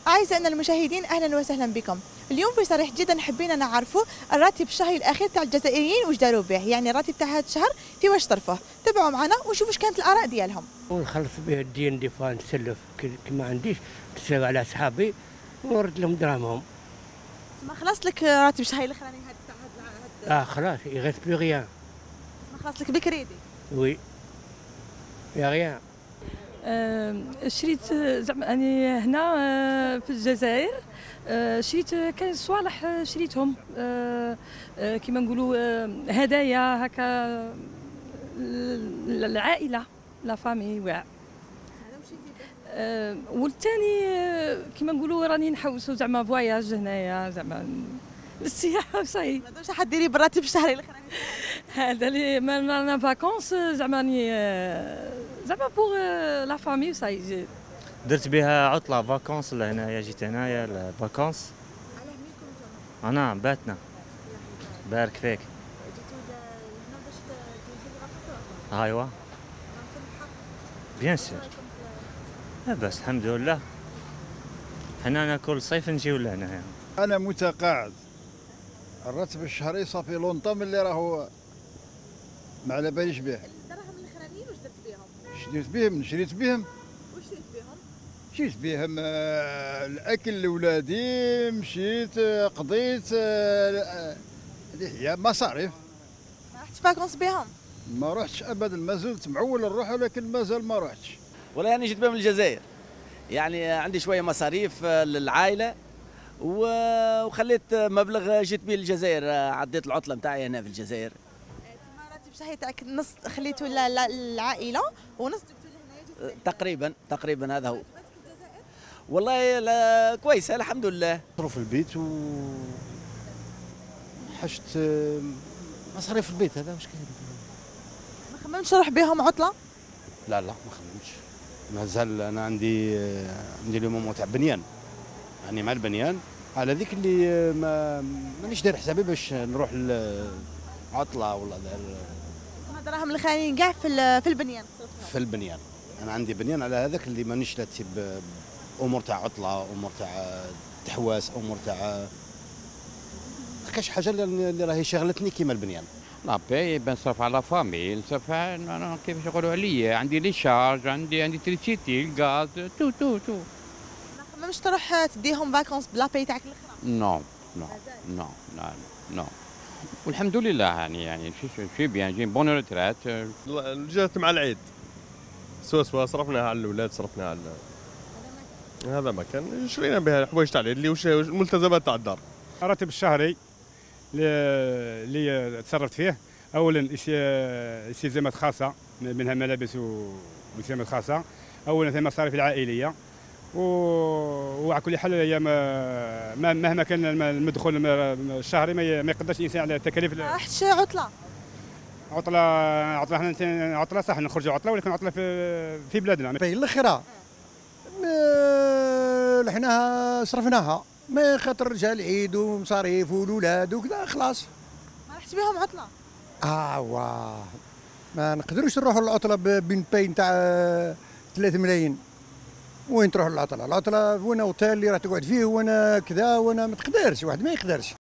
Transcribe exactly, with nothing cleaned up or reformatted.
أعزائنا المشاهدين أهلا وسهلا بكم. اليوم في صريح جدا حبينا نعرفوا الراتب الشهري الأخير تاع الجزائريين واش داروا به، يعني الراتب تاع هذا الشهر في واش صرفوه. تابعوا معنا ونشوفوا واش كانت الآراء ديالهم. ونخلص به الدين دي فوا نسلف كي ما عنديش نتساوى على صحابي ونرد لهم دراهمهم. ما خلص لك راتب الشهري الأخراني هذا تاع هذا اه خلاص يغيث بلو غيان. ما خلص لك بكريدي. وي يا غيان. آه شريت زعما يعني هنا آه في الجزائر آه شريت كاين صوالح شريتهم آه آه كيما نقولوا آه هدايا هكا للعائله لا فامي واع. آه والثاني آه كيما نقولوا راني نحوسوا زعما فواياج هنايا زعما للسياحه وصاي. ما دوش حديري بالراتب الشهري الاخراني هذا اللي ما فاكونس زعما راني زعما بوغ لا فامي وصاي. درت بها عطله فاكونس لهنايا، جيت هنايا الفاكونس. على هميكم انا باتنا بارك فيك. جيتوا هنا باش تنزلوا ايوا بيان سور لاباس الحمد لله. حنا ناكل صيف نجيو لهنا. انا متقاعد، الراتب الشهري صافي لونطون ملي راهو ما على باليش به. الدراهم الاخرانيين واش درت بهم؟ شريت بهم شريت بهم واش شريت بهم؟ شريت بهم آه، الاكل لولادي، مشيت آه، قضيت آه، هذه هي مصاريف. ما رحتش فاكونس بهم؟ ما رحتش ابدا، ما زلت معول نروح ولكن مازال ما رحتش. والله يعني جيت بهم من الجزائر، يعني عندي شويه مصاريف للعائله وخليت مبلغ جيت به للجزائر، عديت العطله نتاعي هنا في الجزائر. تما الراتب الشهري تاعك نص خليته للعائله ونص جبتوا لهنايا جبت تقريبا تقريبا هذا هو. والله لا كويسه الحمد لله. مصروف البيت و حشت مصاريف البيت، هذا واش كاين. ما خممتش نروح بهم عطله؟ لا لا ما خدمتش، مازال انا عندي عندي لي مومون تاع بنيان، يعني مع البنيان على ذيك اللي ما مانيش داير حسابي باش نروح العطله ولا الدراهم الاخرانيين كاع في في البنيان. في البنيان انا عندي بنيان على هذاك اللي مانيش لا تسيب امور تاع عطله، امور تاع تحواس، امور تاع ما كاش حاجه اللي راهي شغلتني كيما البنيان. لابي بنصرف على فامي، نصرف انا كيفاش يقولوا عليا، عندي لي شارج، عندي عندي تريسيتي، الغاز، تو تو تو. ما خممتش تروح تديهم فاكونس بلا باي تاعك الاخرى؟ نو نو نو لا نو. والحمد لله يعني يعني شي بيان جي بون ريترات. جات مع العيد سوا سوا صرفناها على الاولاد، صرفناها على هذا ما كان شرينا بها حوايج تاع العيد اللي وش الملتزمات تاع الدار. الراتب الشهري اللي تصرفت فيه اولا التزامات خاصه منها ملابس والتزامات خاصه، اولا في المصاريف العائليه، وعلى كل حال هي مهما كان المدخول الشهري ما يقدرش الانسان على التكاليف. ما رحتش عطله؟ عطله عطله احنا عطله صح نخرجوا عطله، ولكن عطله في في بلادنا. الاخرى لحناها صرفناها ما خاطر رجال العيد ومصاريف والاولاد وكذا خلاص. ما رحتش بهم عطله؟ اه واه ما نقدروش نروحوا للعطله بين باي نتاع ثلاثة ملايين. وين تروح للعطله؟ العطله وانا اوتيل اللي راح تقعد فيه وانا كذا، وانا ما تقدرش، واحد ما يقدرش.